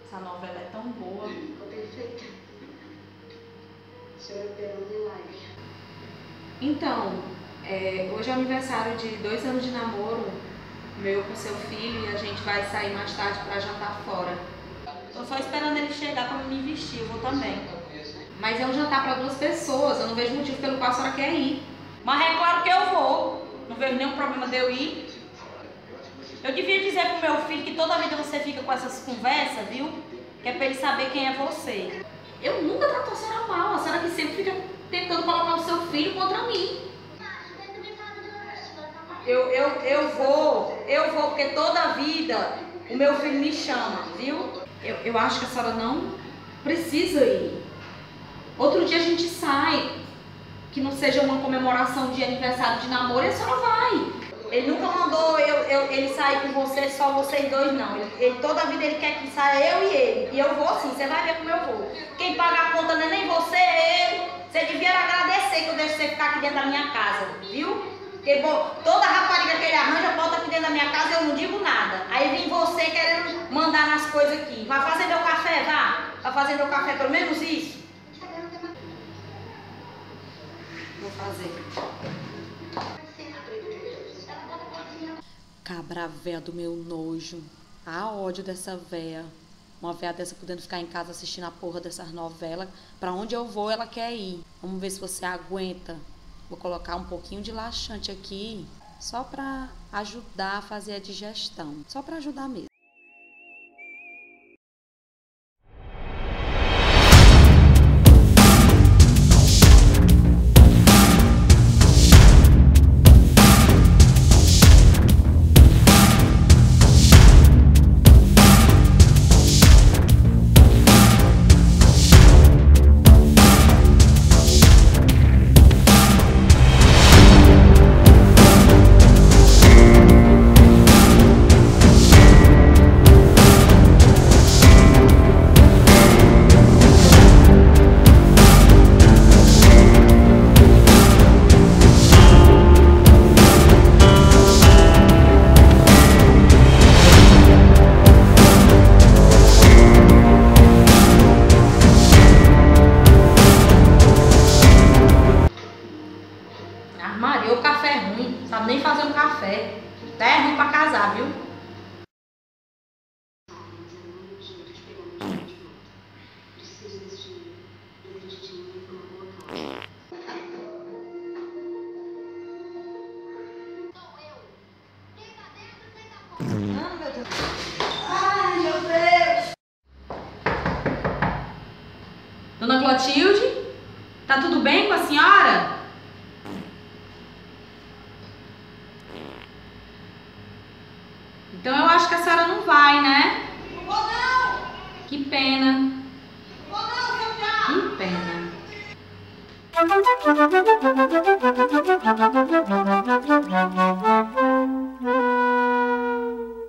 Essa novela é tão boa. Ficou perfeita. A senhora operando em live. Então, hoje é aniversário de 2 anos de namoro, meu com seu filho, e a gente vai sair mais tarde pra jantar fora. Tô só esperando ele chegar pra me vestir, eu vou também. Mas é um jantar pra 2 pessoas, eu não vejo motivo pelo qual a senhora quer ir. Mas é claro que eu vou. Não vejo nenhum problema de eu ir. Eu devia dizer pro meu filho que toda vida você fica com essas conversas, viu? Que é pra ele saber quem é você. Eu nunca tratou a senhora mal, a senhora que sempre fica tentando colocar o seu filho contra mim. Eu vou, porque toda vida o meu filho me chama, viu? Eu acho que a senhora não precisa ir. Outro dia a gente sai, que não seja uma comemoração de aniversário de namoro, e a senhora vai. Ele nunca mandou ele sair com você, só vocês dois, não. Ele toda a vida ele quer que saia eu e ele. E eu vou sim, você vai ver como eu vou. Quem paga a conta não é nem você, é ele. Você devia agradecer que eu deixo você ficar aqui dentro da minha casa, viu? Porque toda rapariga que ele arranja, bota aqui dentro da minha casa e eu não digo nada. Aí vem você querendo mandar nas coisas aqui. Vai fazer meu café, vá? Vai fazer meu café, pelo menos isso? Vou fazer. Cabra véia do meu nojo. Ah, ódio dessa véia. Uma véia dessa podendo ficar em casa assistindo a porra dessas novelas. Pra onde eu vou, ela quer ir. Vamos ver se você aguenta. Vou colocar um pouquinho de laxante aqui, só pra ajudar a fazer a digestão. Só pra ajudar mesmo. Maria, o café é ruim, sabe nem fazer um café. Tá é ruim pra casar, viu? Ai, meu Deus! Dona Clotilde, tá tudo bem com a senhora? Então eu acho que a senhora não vai, né? Não vou não! Que pena. Não vou não, seu diabo! Que pena. Música